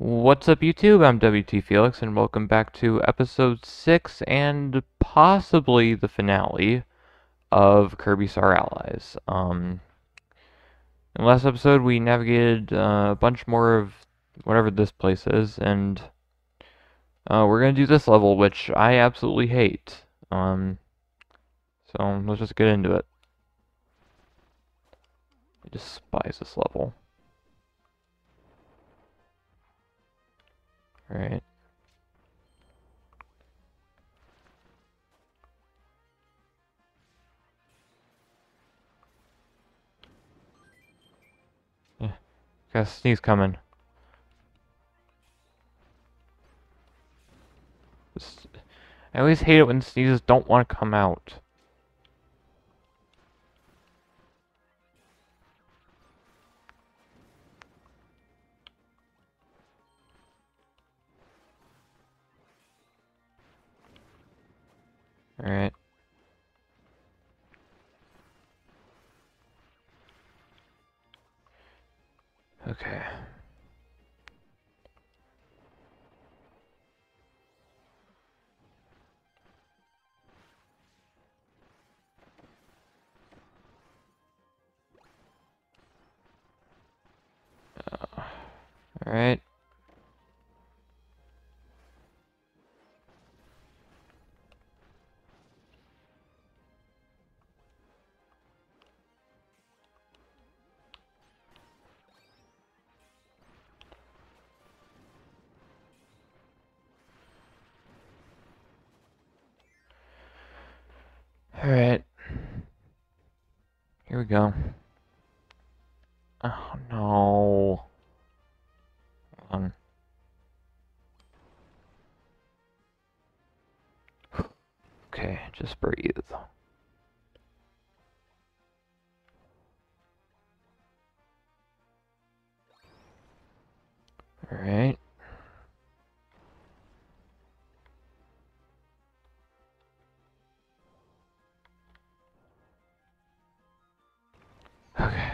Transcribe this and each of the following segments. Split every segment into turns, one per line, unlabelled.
What's up, YouTube? I'm WT Felix, and welcome back to episode 6 and possibly the finale of Kirby Star Allies. In the last episode, we navigated a bunch more of whatever this place is, and we're gonna do this level, which I absolutely hate. So let's just get into it. I despise this level. Alright. Yeah, got a sneeze coming. I always hate it when sneezes don't want to come out. Alright. Okay. Alright. Alright. Here we go. Oh no. Hold on. Okay, just breathe. Alright. Okay.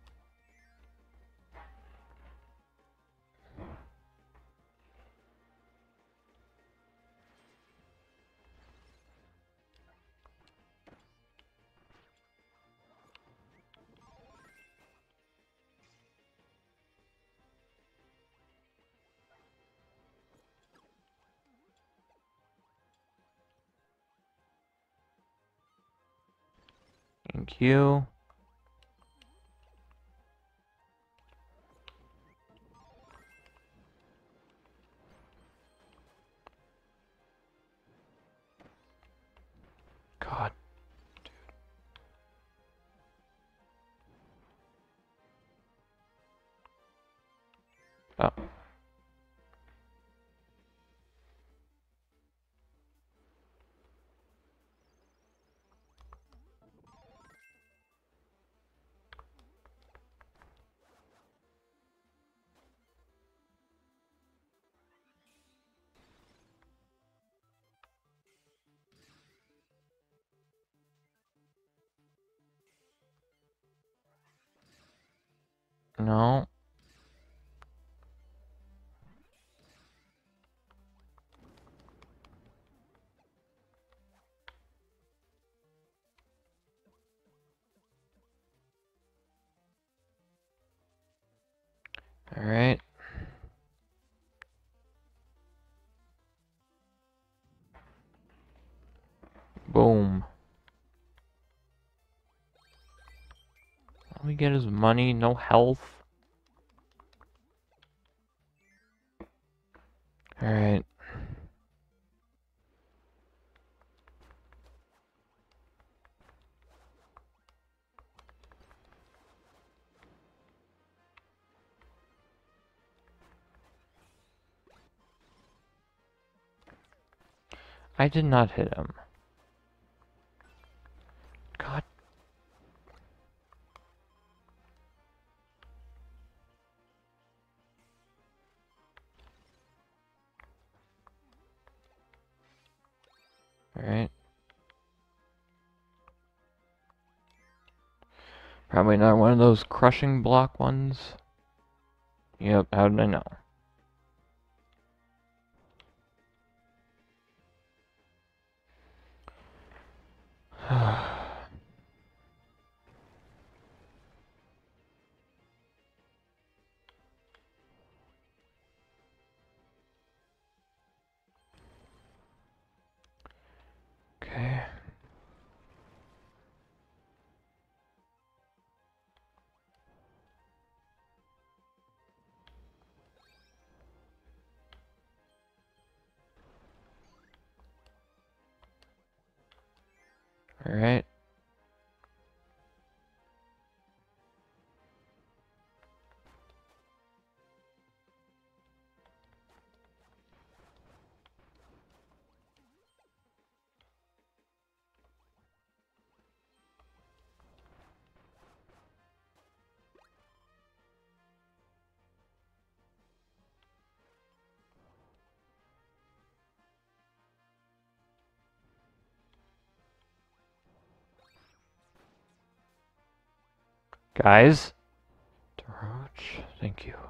Thank you. God. Oh. No. Alright. Boom. All we get is money, no health. Alright. I did not hit him. God. Alright. Probably not one of those crushing block ones. Yep, how did I know? Okay. All right. Guys. Roach. Thank you.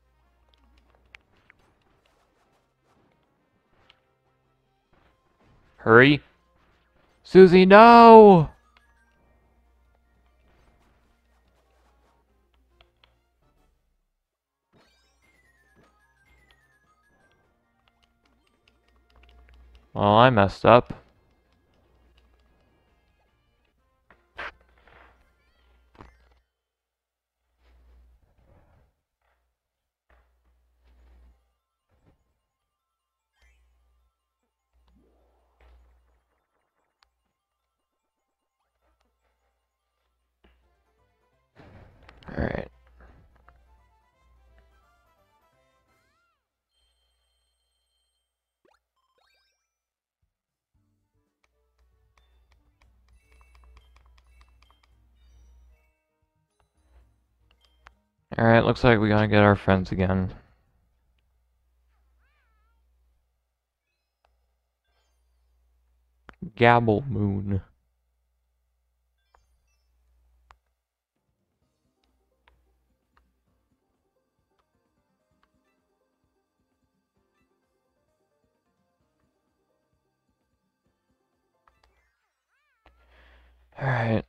Hurry. Susie, no! Well, I messed up. Alright. Alright, looks like we gotta get our friends again. Gabble Moon. Alright.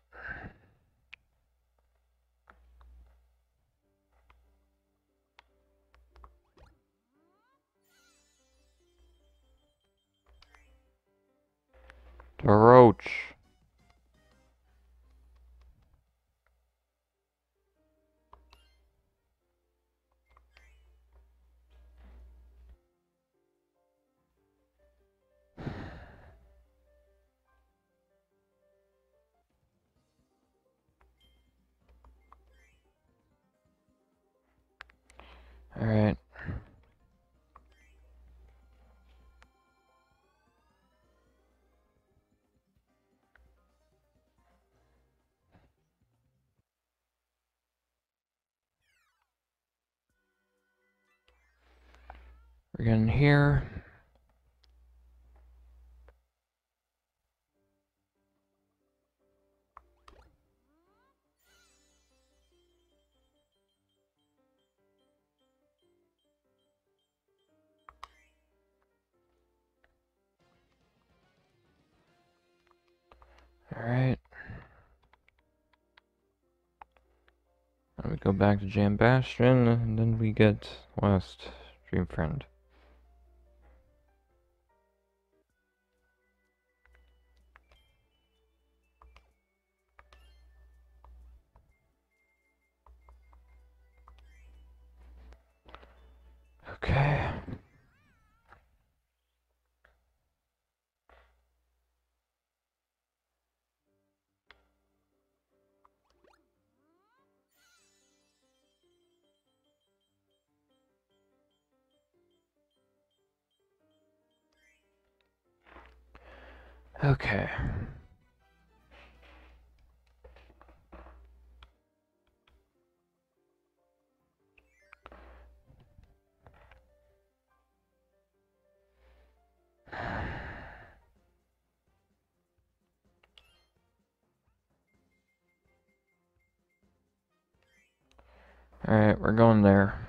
Roach. Alright. We're getting here. Alright. Then we go back to Jam Bastion, and then we get West Dream Friend. Okay. Okay. Alright, we're going there.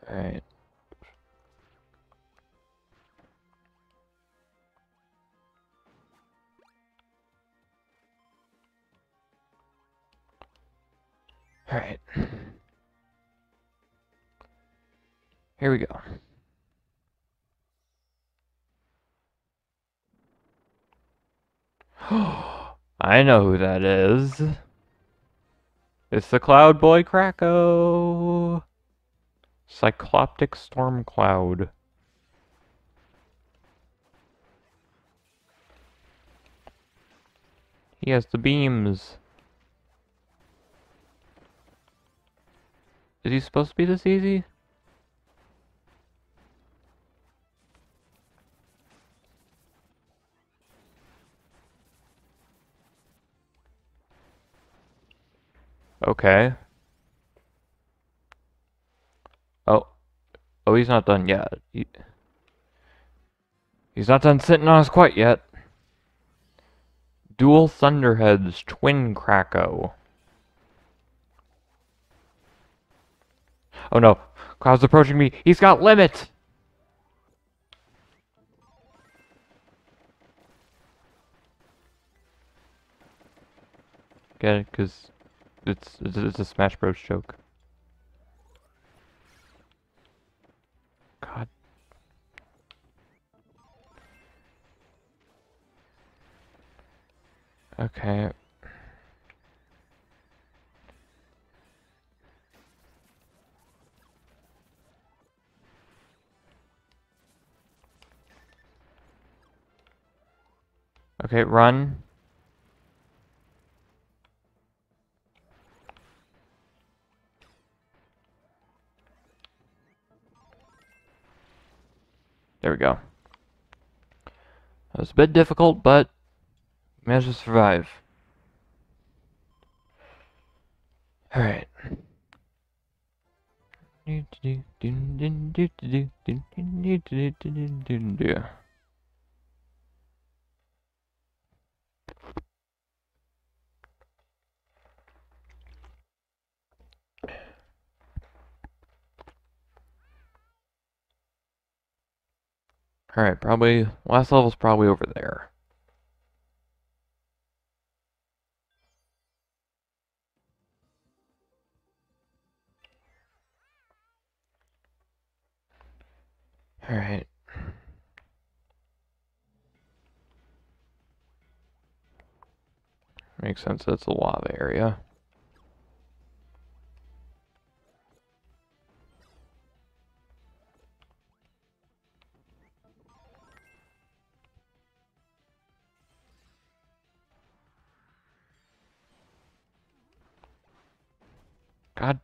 Alright. Alright. Here we go. I know who that is. It's the Cloud Boy Kracko! Cycloptic Storm Cloud. He has the beams. Is he supposed to be this easy? Okay. Oh. Oh, he's not done yet. He's not done sitting on us quite yet. Dual Thunderheads, Twin Kracko. Oh no. Cloud's approaching me. He's got limit! Get it? Because it's a Smash Bros. Joke. God. Okay. Okay, run. There we go. That was a bit difficult, but managed to survive. Alright. Alright, probably last level's probably over there. Alright. Makes sense, that's a lava area. God.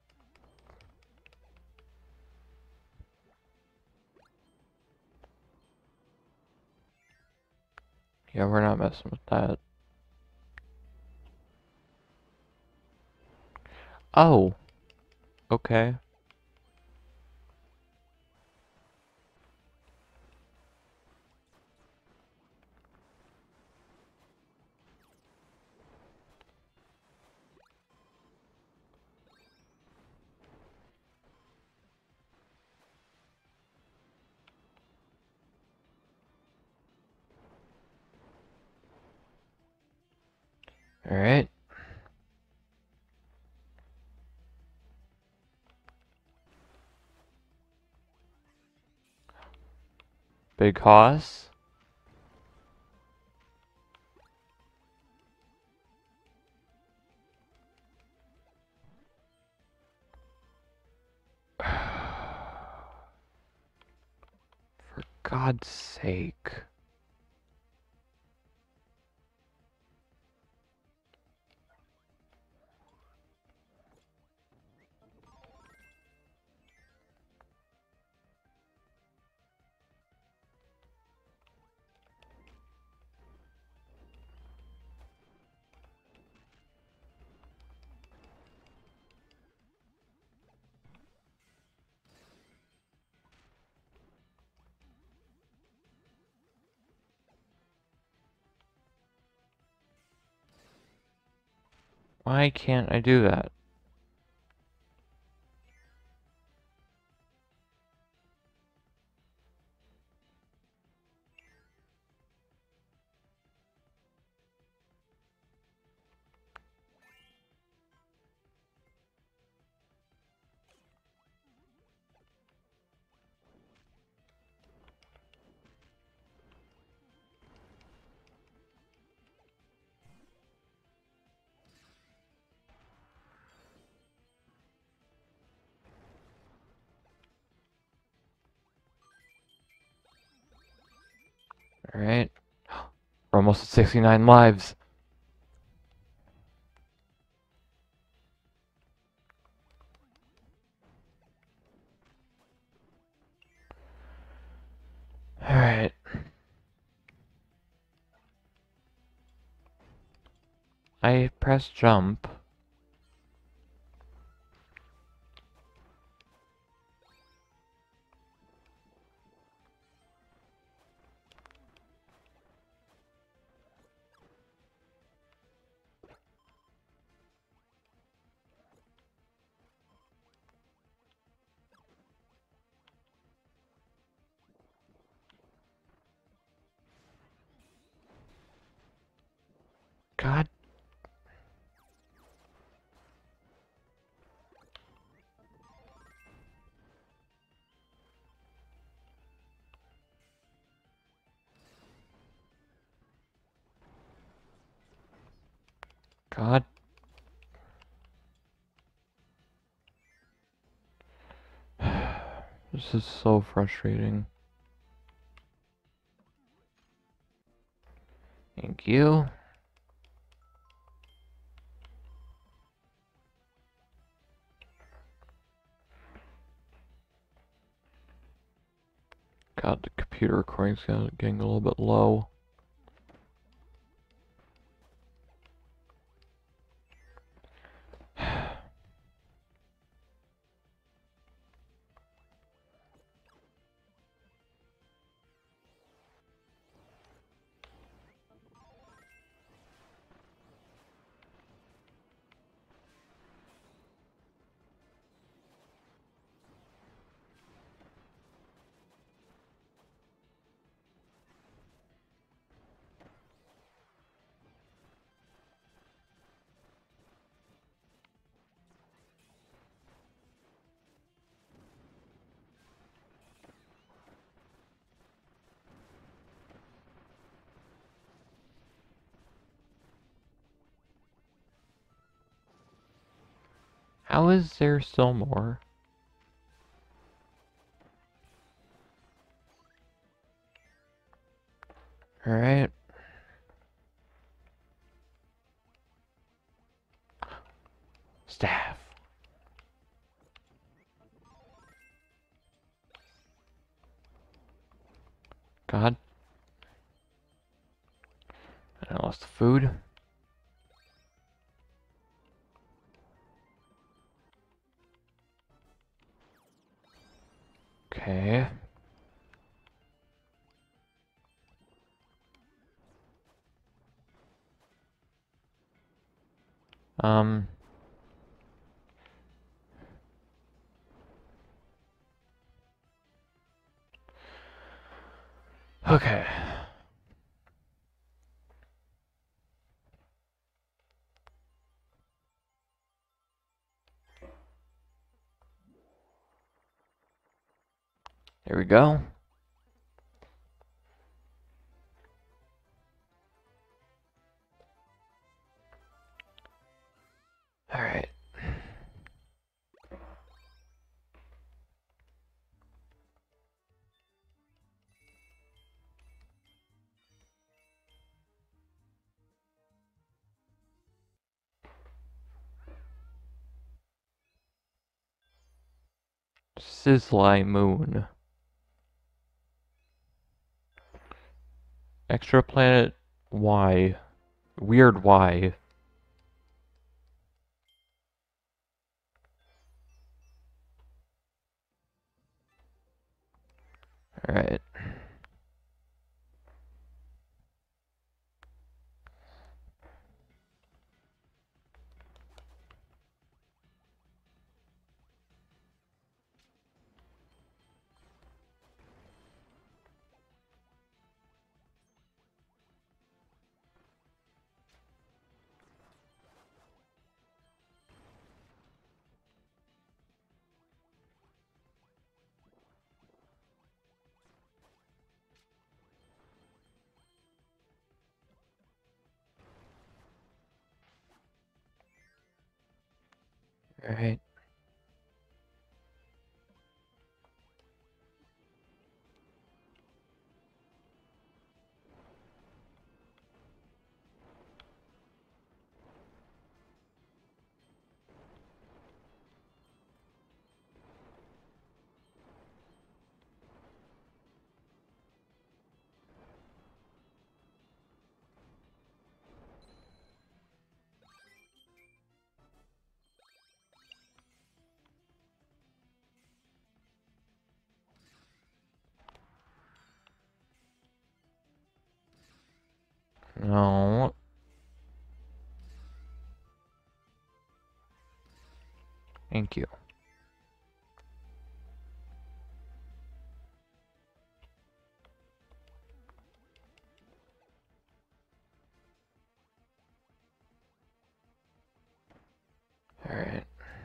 Yeah, we're not messing with that. Oh. Okay. Alright. Big hoss. For God's sake. Why can't I do that? Alright. We're almost at 69 lives. Alright. I pressed jump. God. God. This is so frustrating. Thank you. God, the computer recording's getting a little bit low. How is there still more? Alright. Staff. God. I lost the food. Okay. Um. Okay. There we go. Alright. Sizzly Moon. Extra planet Y. Weird Y. Alright. Alright. No. Thank you. Alright.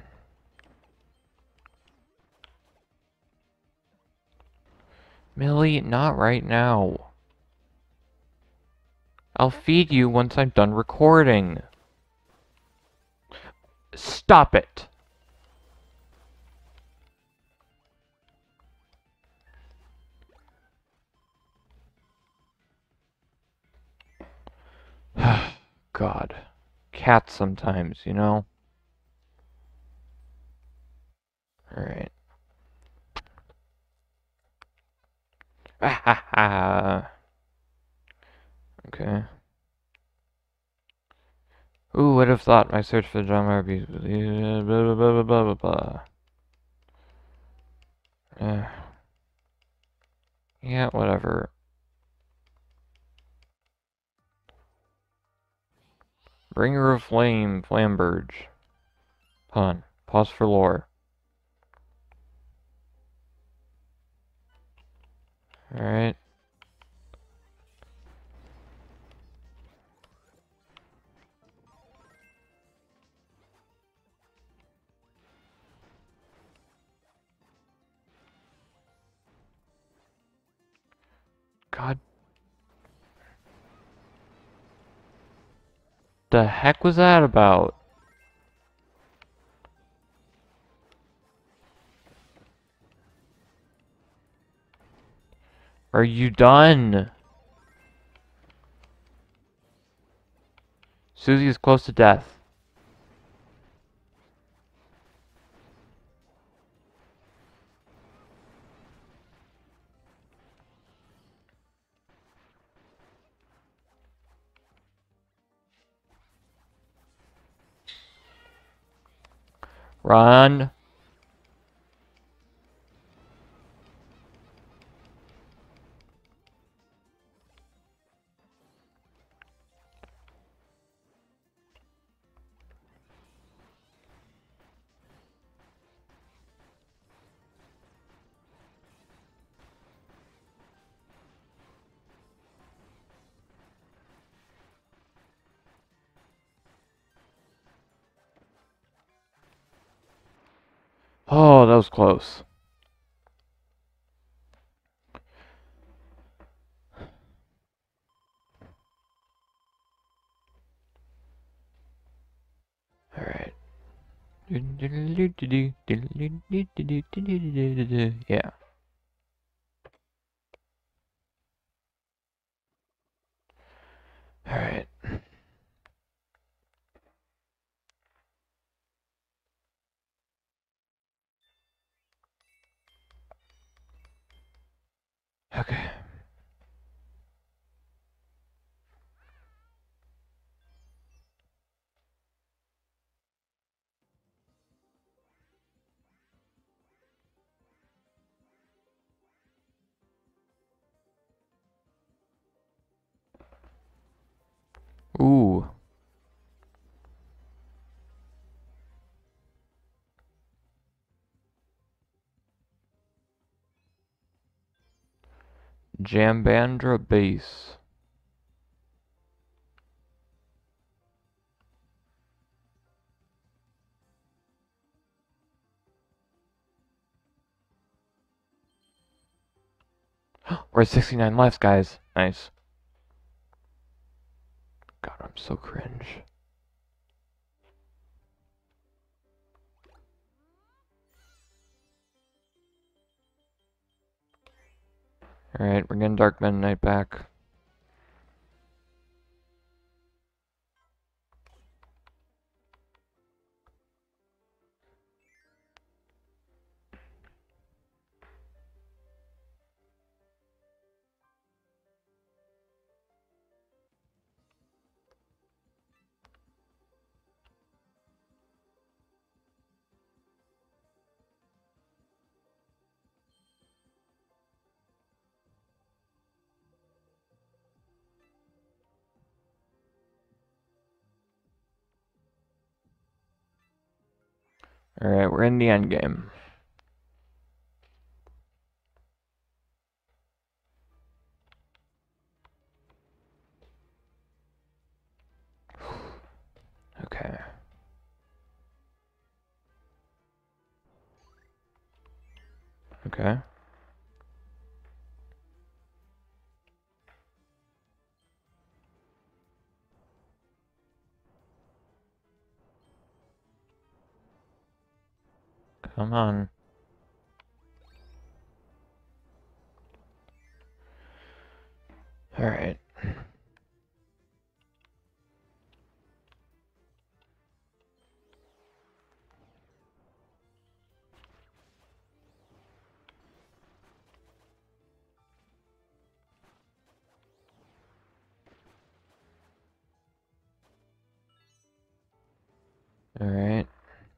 Millie, not right now. I'll feed you once I'm done recording. Stop it! God. Cats sometimes, you know? Alright. Ah ha ha. Okay. Who would have thought my search for the John Marby? Blah blah blah blah blah blah. Yeah, whatever. Bringer of Flame, Flamberge. Pun. Pause for lore. Alright. God. The heck was that about? Are you done? Susie is close to death. Run. Oh, that was close. Alright. Yeah. Alright. Okay. Ooh. Jambandra base. We're at 69 left, guys. Nice. God, I'm so cringe. Alright, we're getting Dark Mennonite back. Alright, we're in the end game. Okay. Okay. Come on. Alright. Alright.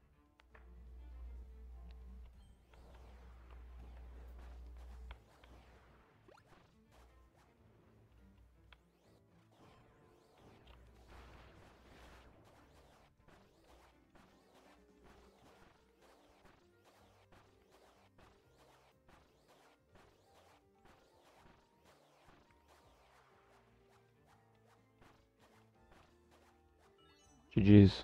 GG's.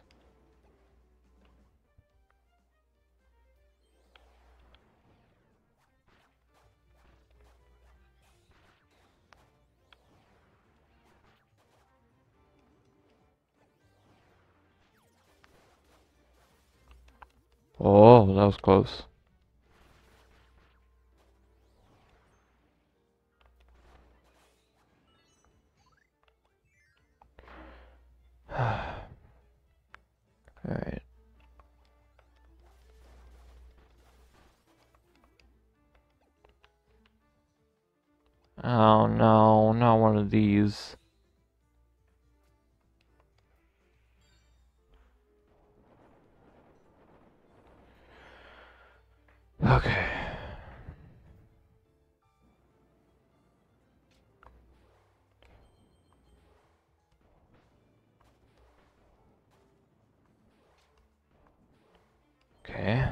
Oh, that was close. Alright. Oh no, not one of these. Okay. Okay.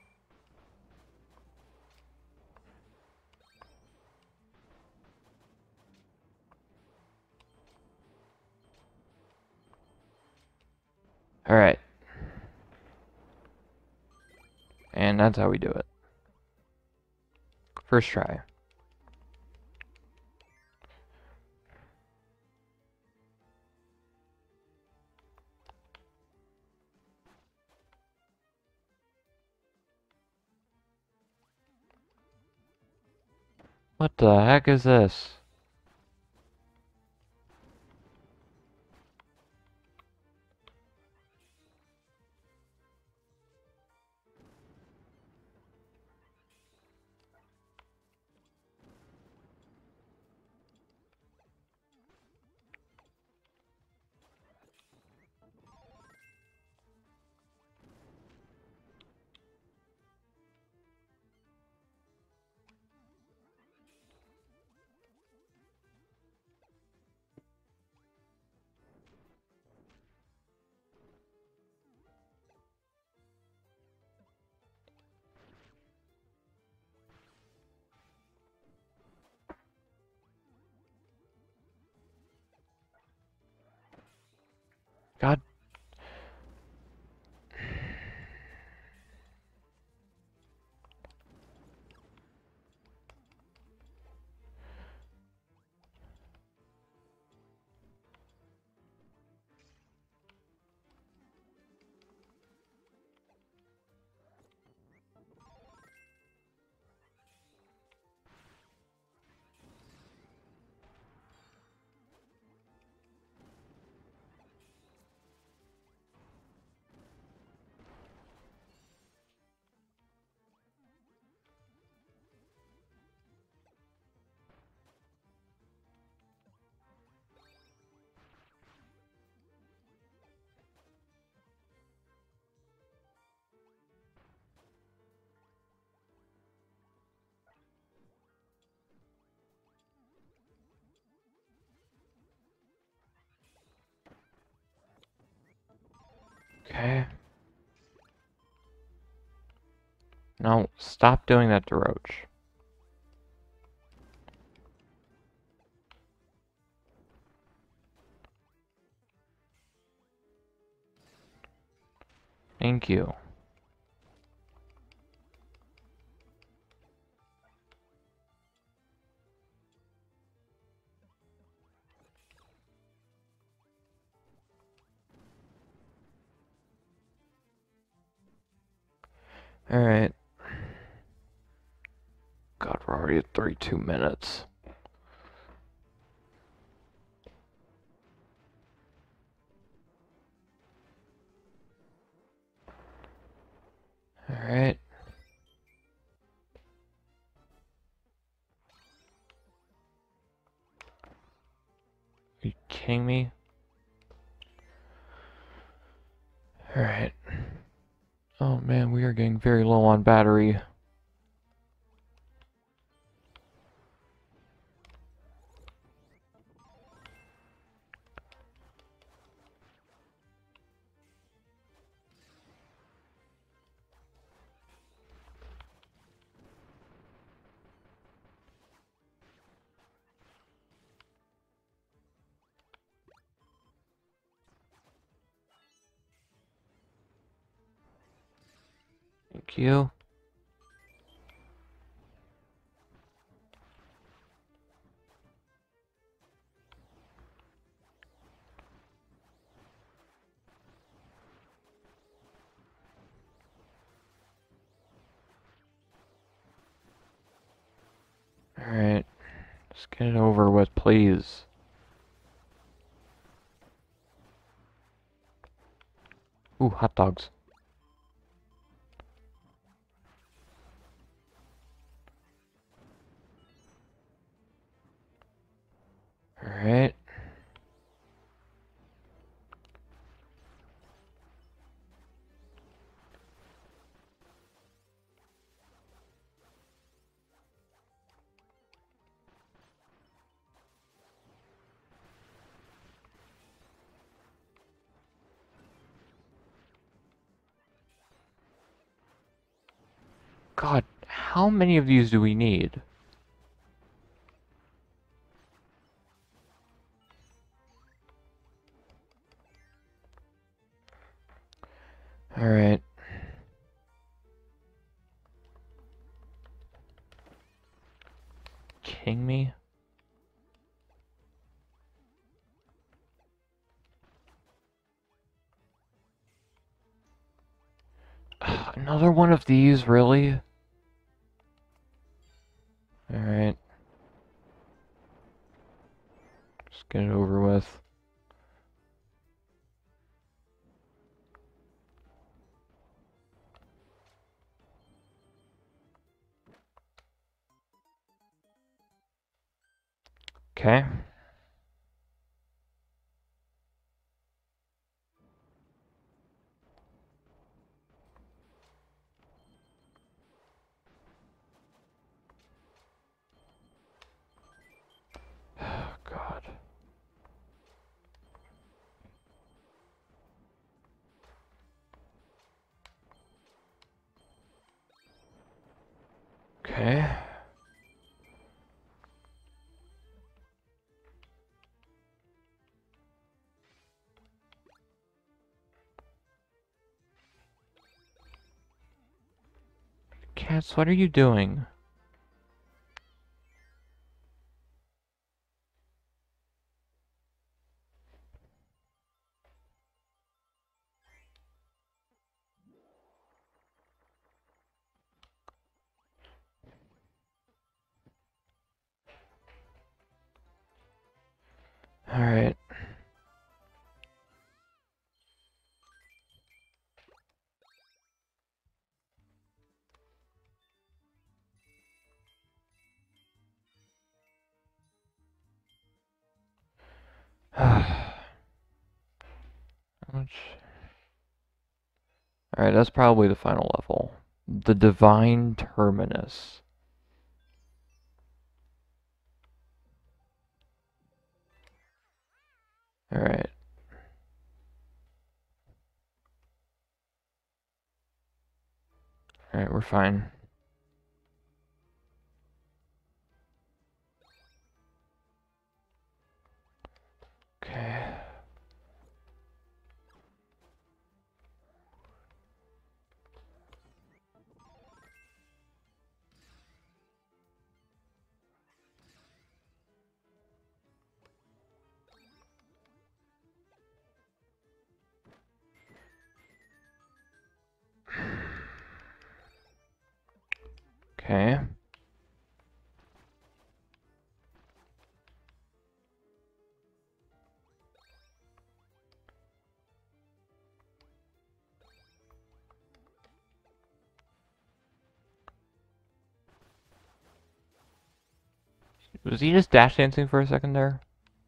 Alright. And that's how we do it. First try. What the heck is this? God. Okay. No, stop doing that to Roach. Thank you. Alright. God, we're already at 32 minutes. Alright. Are you kidding me? Alright. Oh man, we are getting very low on battery. Thank you. Alright. Let's get it over with, please. Ooh, hot dogs. Alright. God, how many of these do we need? Alright. Kidding me? Another one of these, really? Alright. Just get it over with. Okay. Oh, God. Okay. Cats, what are you doing? Alright. Alright, that's probably the final level. The Divine Terminus. Alright. Alright, we're fine. Okay. Okay. Was he just dash dancing for a second there?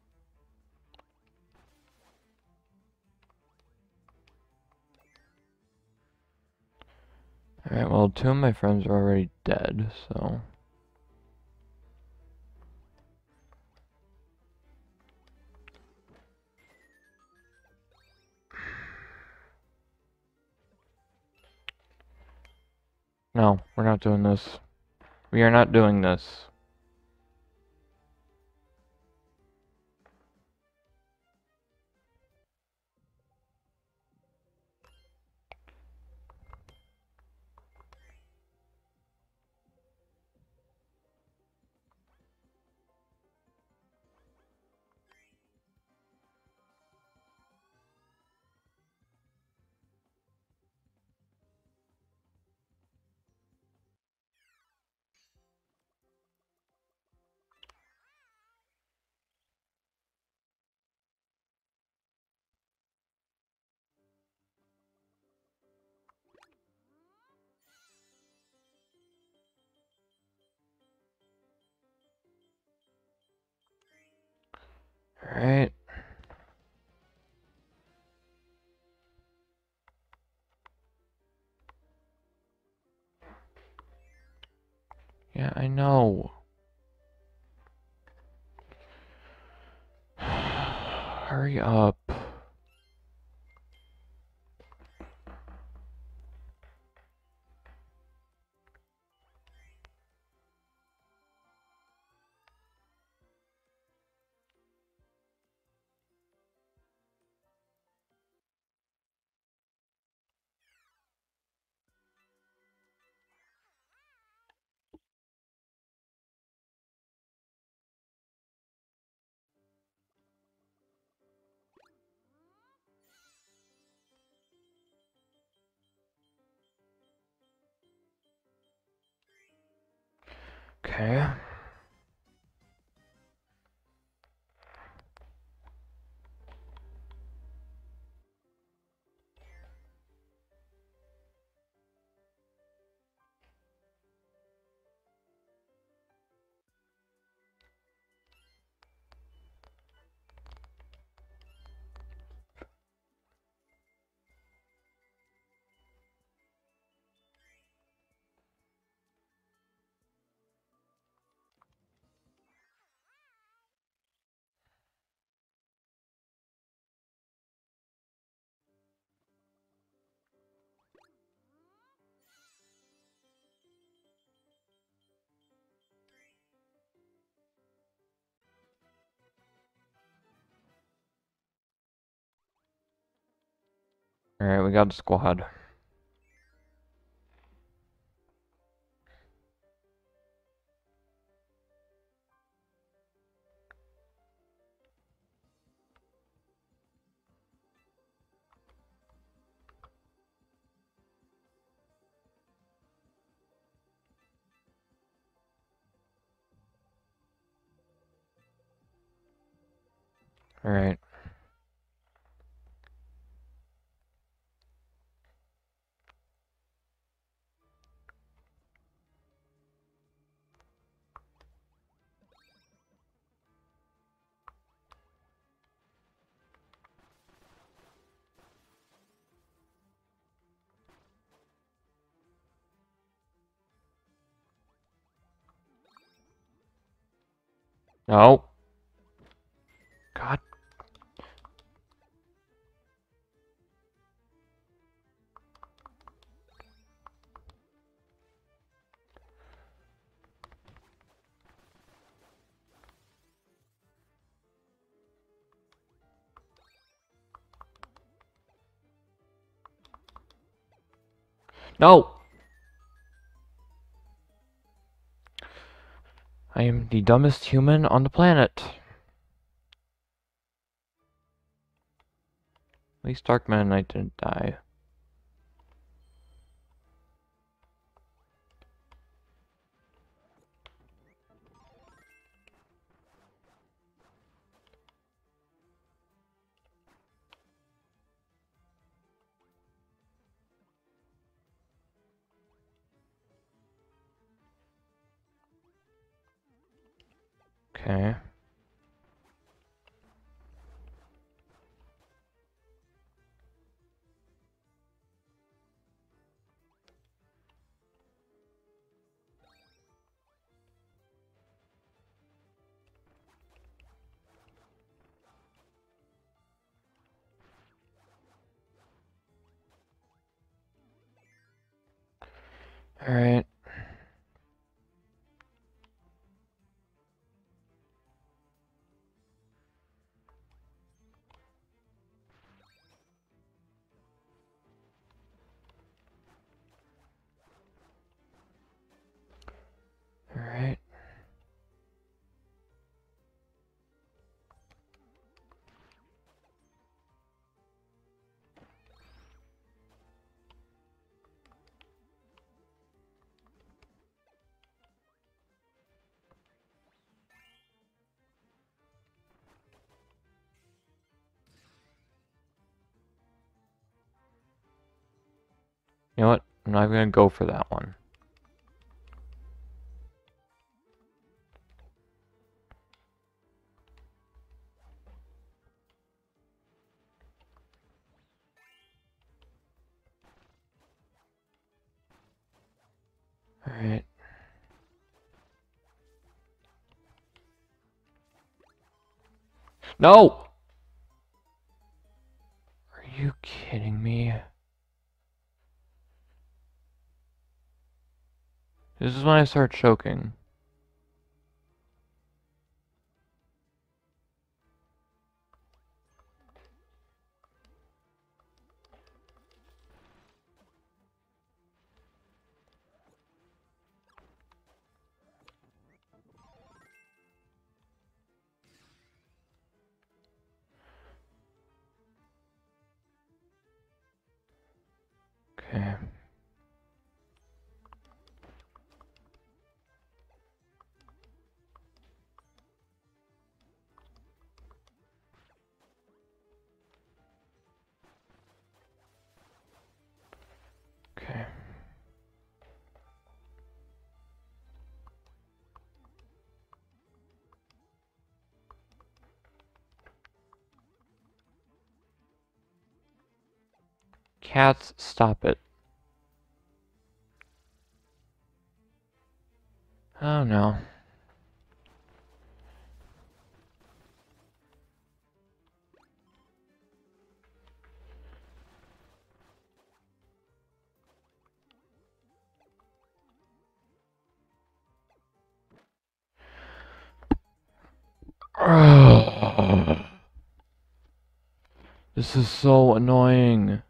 Alright, well, two of my friends are already dead, so... No, we're not doing this. We are not doing this. Alright. Yeah, I know. Hurry up. Okay. Alright, we got a squad. Alright. No. God. No! I am the dumbest human on the planet. At least Dark Meta Knight didn't die. Okay. Alright. Alright. You know what? I'm not gonna go for that one. Alright. No! Are you kidding me? This is when I start choking. Okay. Okay. Cats, stop it. Oh no. This is so annoying.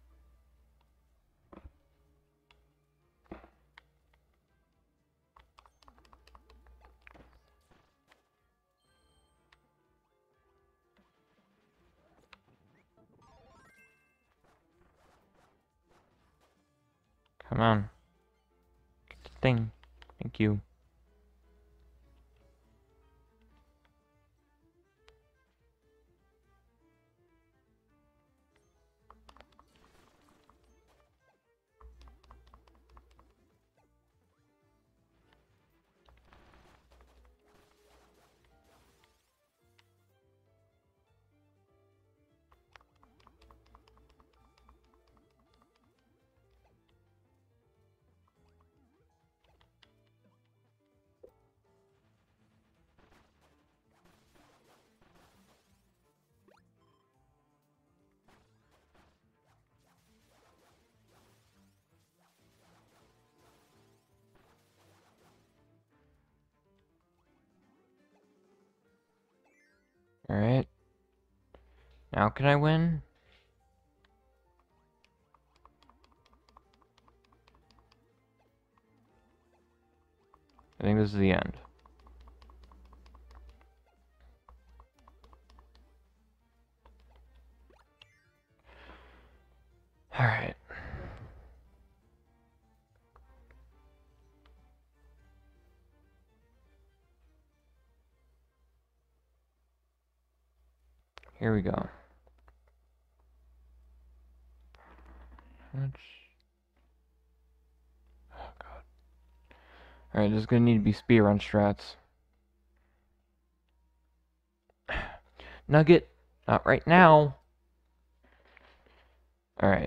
Come on. Get the thing. Thank you. Alright. Now can I win? think this is the end. Alright. Here we go. Oh god. Alright, this is gonna need to be speedrun strats. Nugget! Not right now! Alright.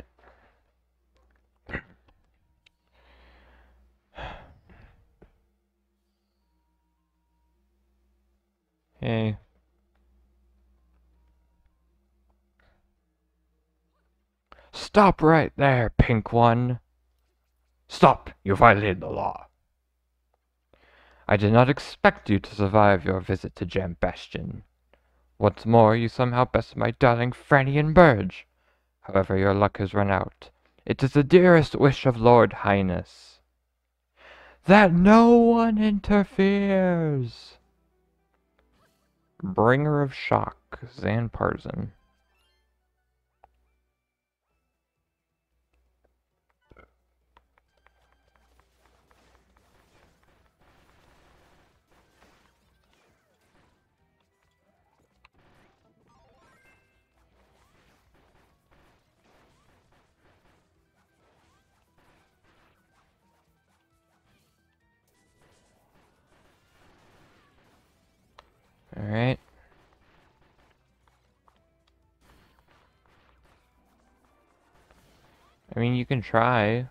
Hey. Stop right there, pink one! Stop! You violated the law. I did not expect you to survive your visit to Jam Bastion. What's more, you somehow bested my darling Franny and Burge. However, your luck has run out. It is the dearest wish of Lord Highness that no one interferes. Bringer of Shock, Zan Parson. Alright. I mean, you can try.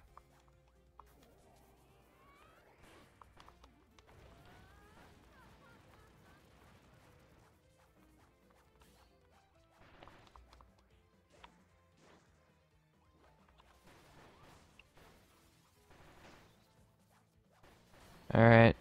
Alright.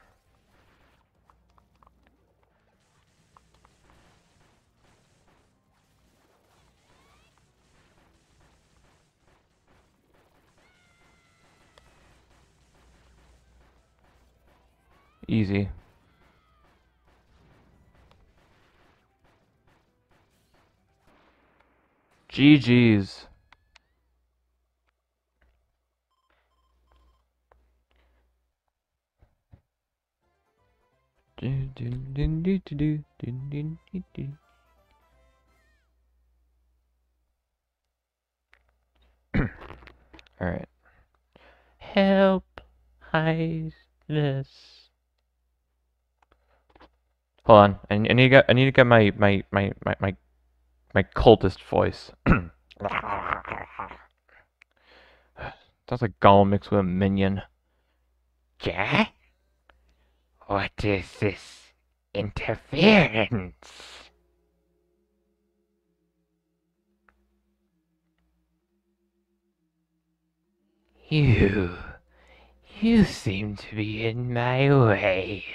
Easy. GG's. Alright. Help. Hide this. Hold on. I need to get my cultist voice. Sounds like Gollum mixed with a minion. Yeah? What is this interference? You seem to be in my way.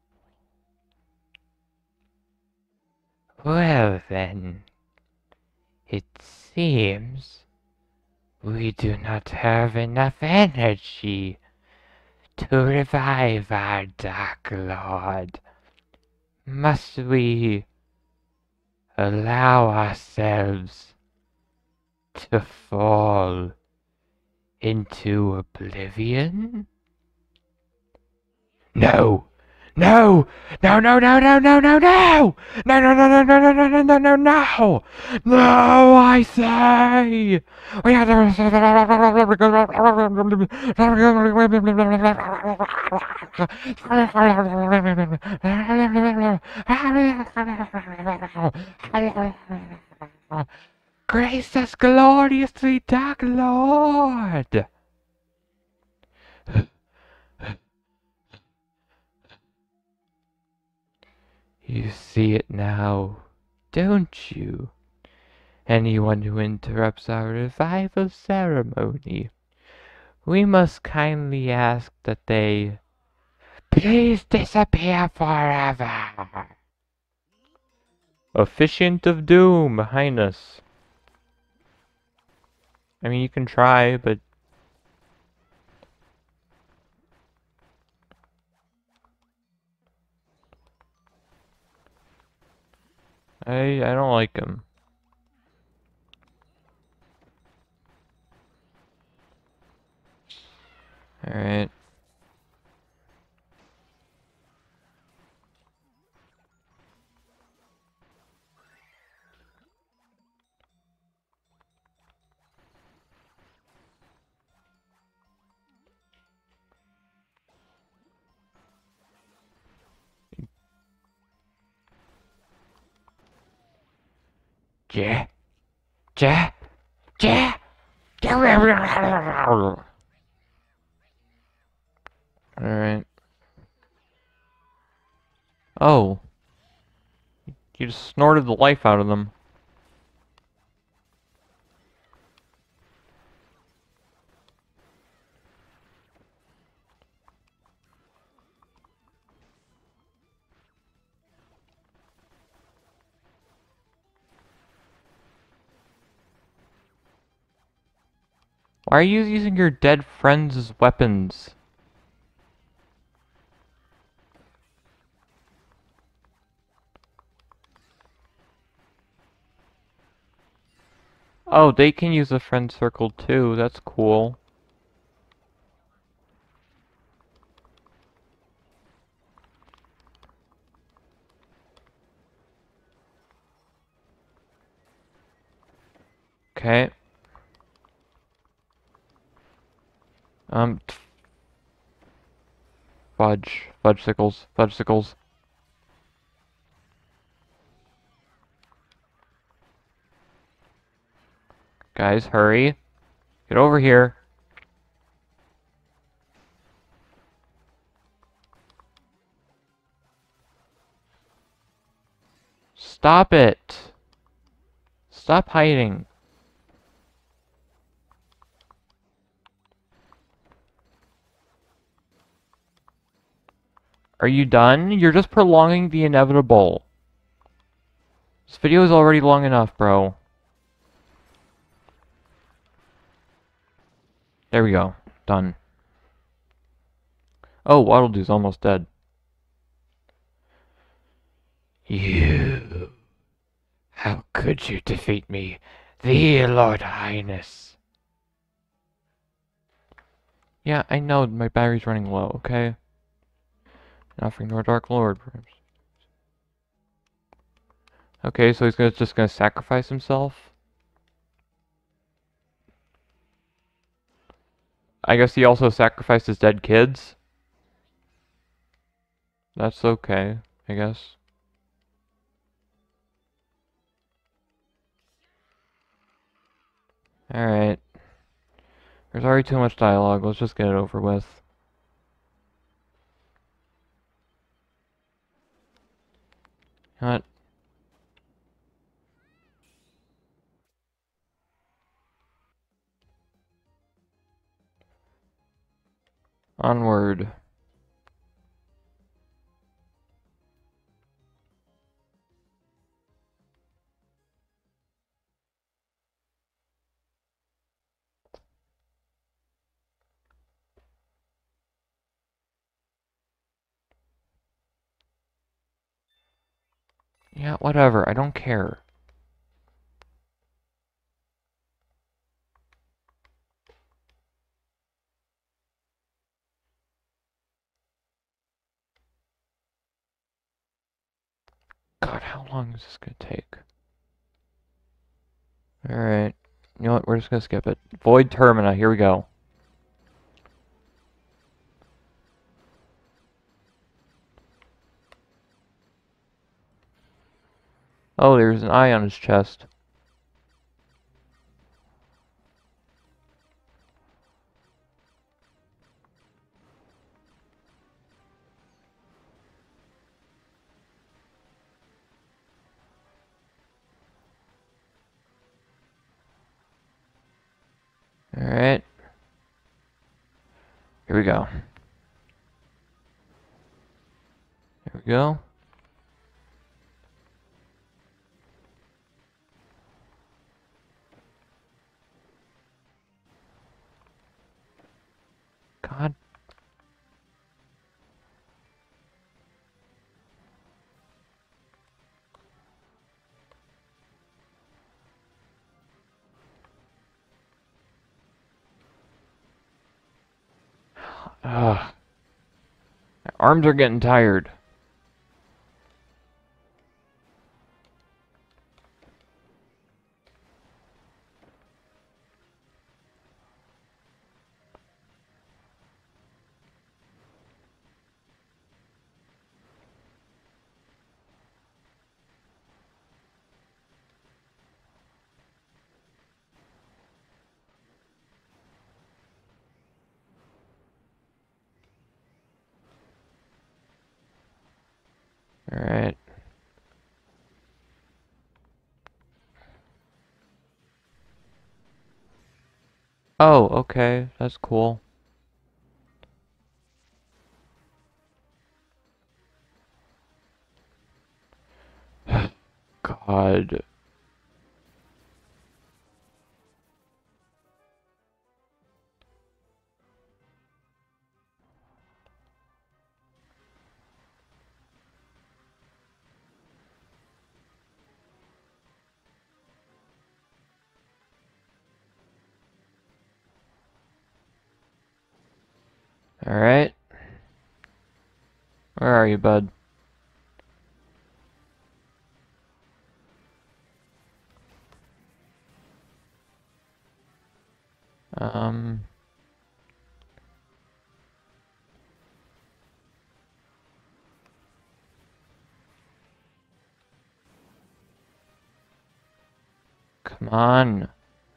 Well then, it seems we do not have enough energy to revive our Dark Lord. Must we allow ourselves to fall into oblivion? No! No! No, no, no, no, no, no, no! No, no, no, no, no, no, no, no, no, no, no! No, I say! We have to... Grace us gloriously, Dark Lord! You see it now, don't you? Anyone who interrupts our revival ceremony, we must kindly ask that they please disappear forever. Officiant of Doom, Highness. I mean, you can try, but... I don't like him. Alright. Yeah. Yeah. Yeah. Alright. Oh. You just snorted the life out of them. Why are you using your dead friends as weapons? Oh, they can use a friend circle too. That's cool. Okay. Um, fudge. Fudgesicles. Fudgesicles. Guys, hurry. Get over here. Stop it. Stop hiding. Are you done? You're just prolonging the inevitable. This video is already long enough, bro. There we go. Done. Oh, Waddle-Doo's almost dead. You... How could you defeat me, the Lord Highness? Yeah, I know my battery's running low, okay? Offering our Dark Lord, perhaps. Okay, so just gonna sacrifice himself? I guess he also sacrificed his dead kids? That's okay, I guess. Alright. There's already too much dialogue, let's just get it over with. What? Onward. Yeah, whatever, I don't care. God, how long is this gonna take? Alright. You know what, we're just gonna skip it. Void Termina, here we go. Oh, there's an eye on his chest. Alright. Here we go. Here we go. God. Ugh. My arms are getting tired. Alright. Oh, okay. That's cool. God. Alright. Where are you, bud? Um... Come on.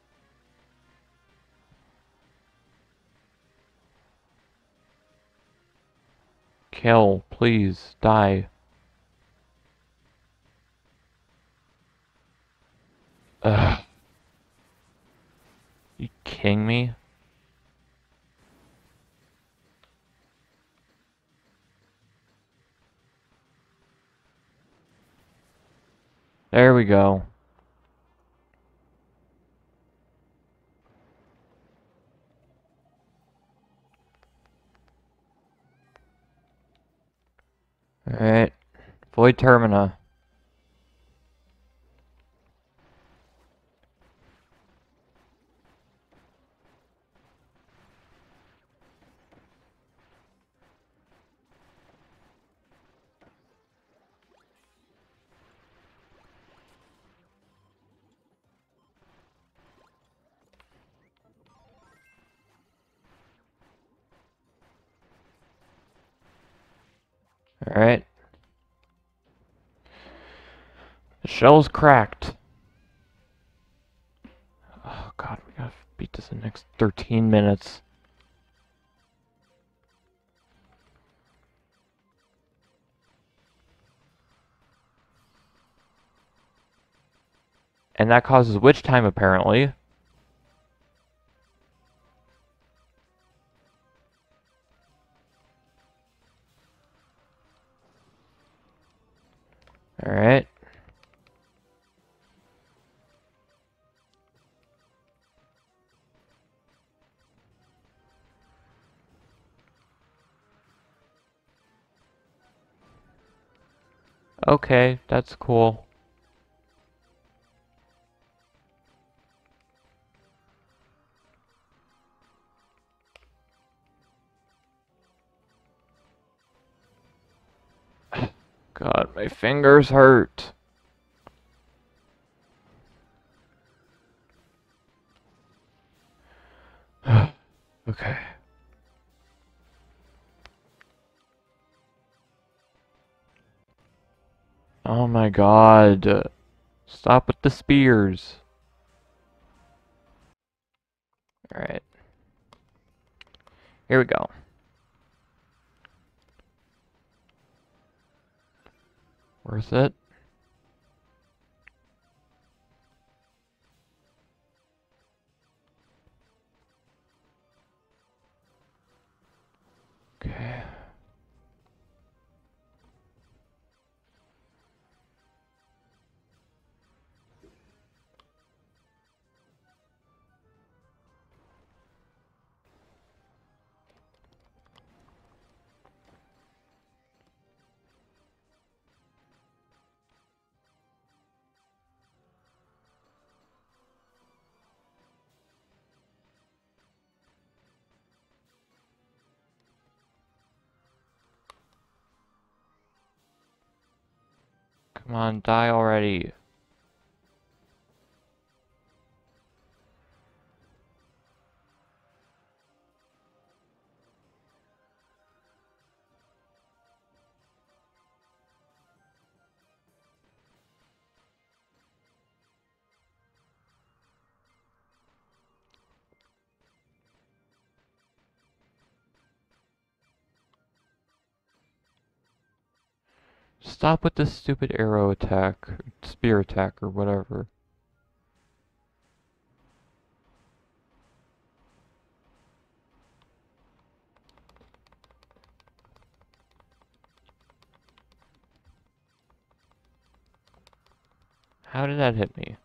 Kill, please, die. Ugh. You kidding me? There we go. Alright. Void Termina. Alright. The shell's cracked. Oh god, we gotta beat this in the next 13 minutes. And that causes witch time, apparently. Alright. Okay, that's cool. God, my fingers hurt. Okay. Oh my god. Stop with the spears. Alright. Here we go. Worth it? Okay. Come on, die already. Stop with this stupid arrow attack, spear attack, or whatever. How did that hit me?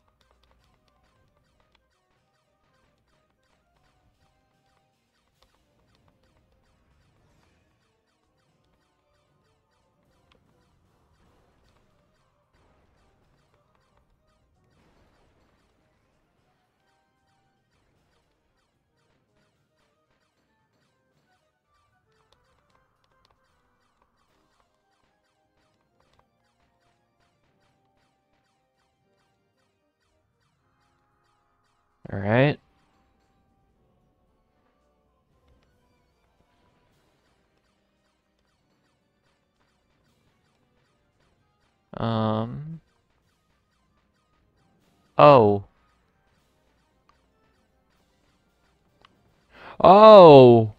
Alright. Oh. Oh!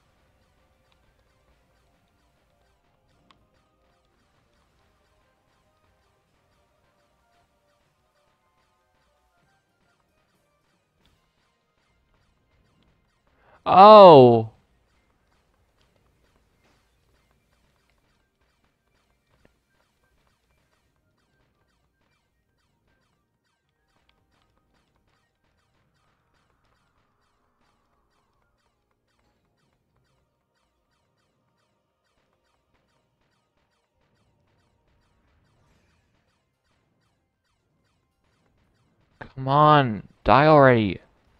Oh! Come on, die already.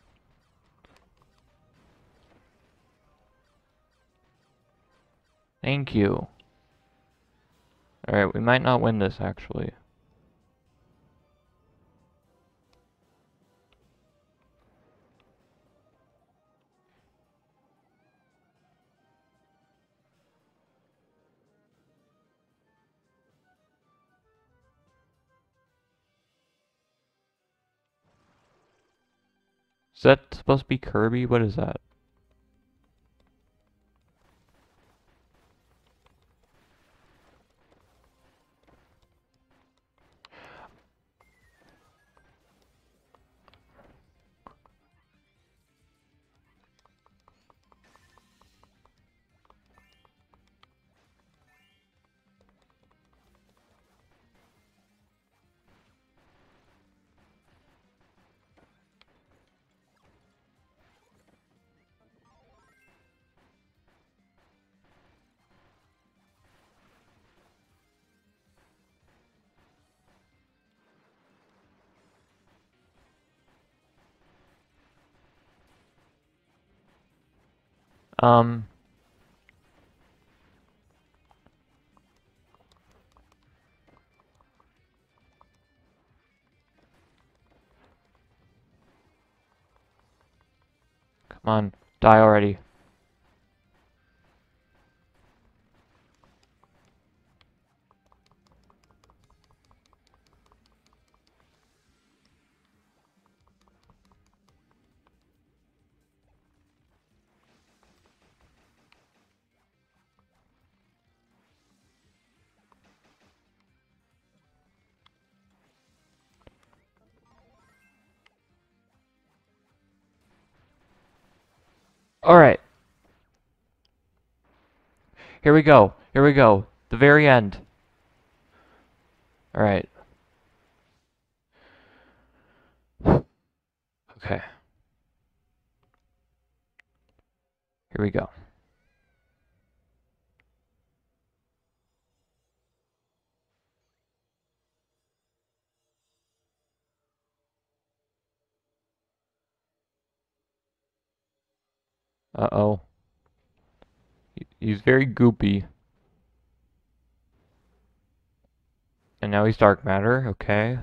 Thank you. Alright, we might not win this, actually. Is that supposed to be Kirby? What is that? Um... Come on, die already. Alright. Here we go. Here we go. The very end. Alright. Okay. Here we go. Uh-oh. He's very goopy. And now he's dark matter, okay.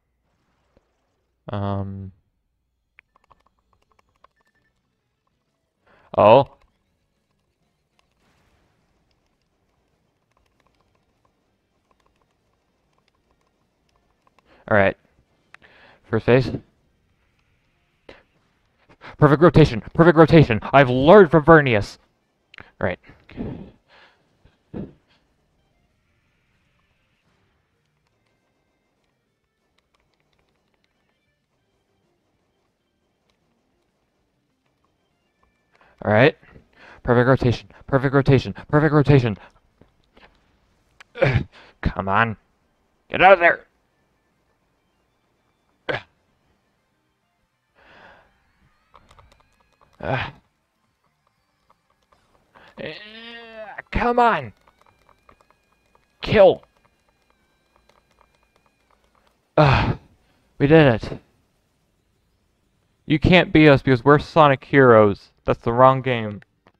Oh. Alright. First phase. Perfect rotation! Perfect rotation! I've learned from Vernius! Alright. Alright. Perfect rotation. Perfect rotation. Perfect rotation. Come on. Get out of there! Come on! Kill! We did it. You can't beat us because we're Sonic Heroes. That's the wrong game.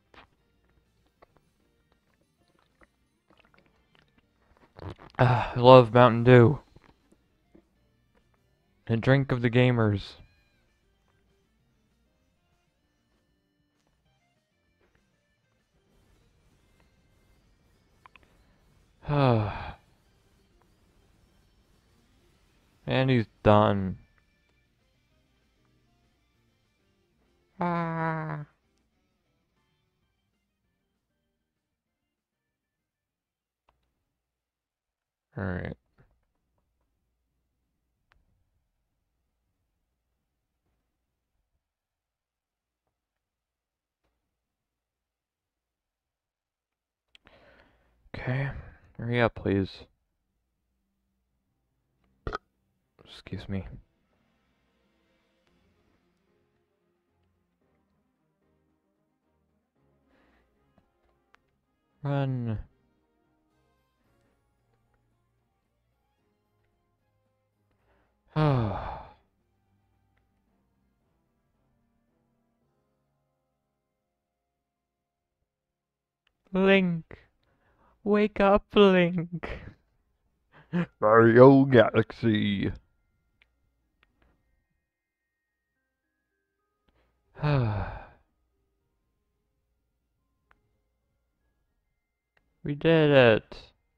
I love Mountain Dew. A drink of the gamers. And he's done. Ah. Alright. Okay. Hurry up, please. Excuse me. Run. Link. Wake up, Link. Mario Galaxy. We did it.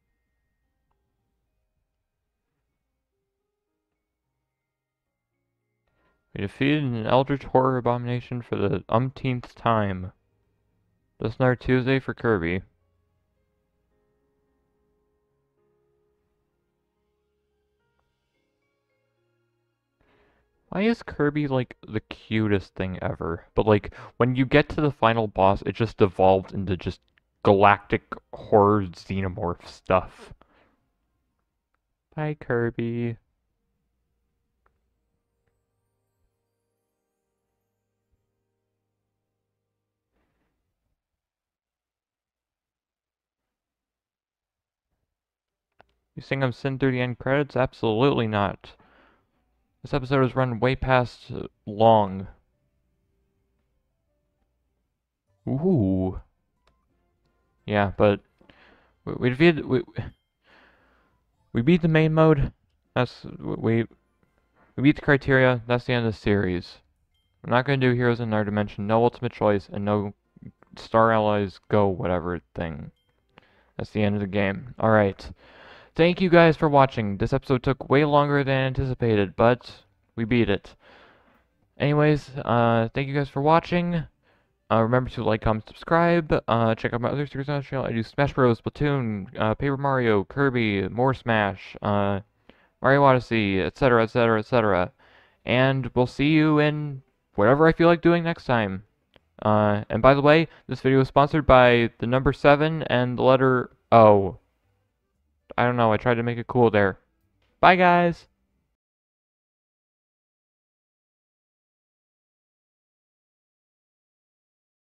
We defeated an eldritch horror abomination for the umpteenth time. Just another Tuesday for Kirby. Why is Kirby, like, the cutest thing ever? But, like, when you get to the final boss, it just devolved into just galactic horror xenomorph stuff. Bye, Kirby. You think I'm sitting through the end credits? Absolutely not. This episode has run way past long. Ooh. Yeah, but we beat the main mode. We beat the criteria. That's the end of the series. I'm not gonna do Heroes in our dimension. No ultimate choice and no Star Allies Go whatever thing. That's the end of the game. All right. Thank you guys for watching. This episode took way longer than anticipated, but we beat it. Anyways, thank you guys for watching. Remember to like, comment, subscribe. Check out my other series on the channel. I do Smash Bros, Splatoon, Paper Mario, Kirby, more Smash, Mario Odyssey, etc., etc., etc. And we'll see you in whatever I feel like doing next time. And by the way, this video is sponsored by the number 7 and the letter O. I don't know, I tried to make it cool there. Bye, guys!